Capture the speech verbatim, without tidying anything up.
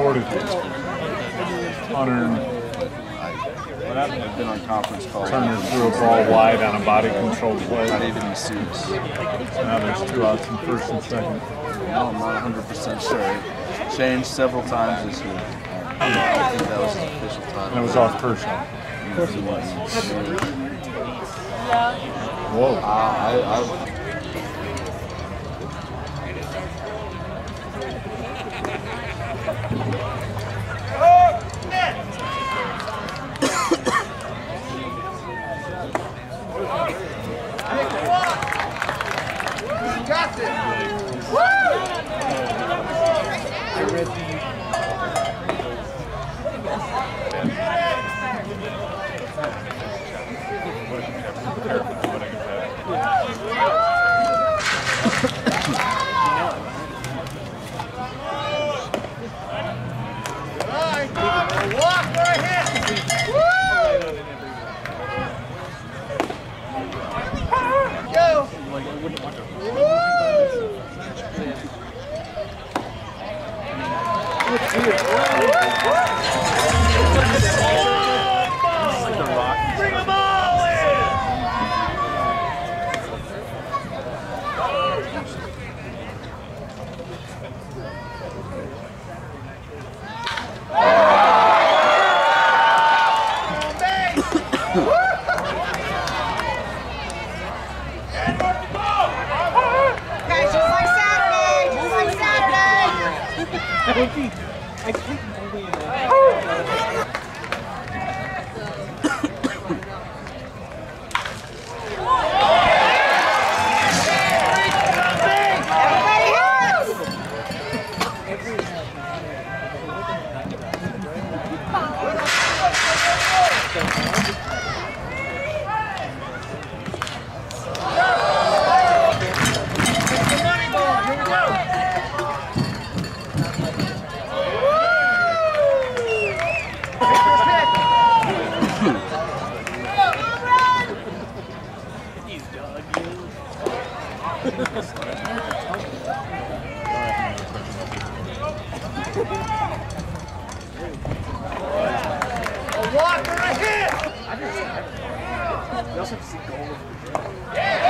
What is it? Hunter. I've been on conference calls. Turner threw a ball wide on a body control play. Not even in suits. Now there's two outs in first and second. No, I'm not one hundred percent sure. It changed several times this year. I think that was his official time. And it was off Kershaw. Of course it was. Whoa. Uh, I, I, a walk or a hit! I also have to see goal. Yeah!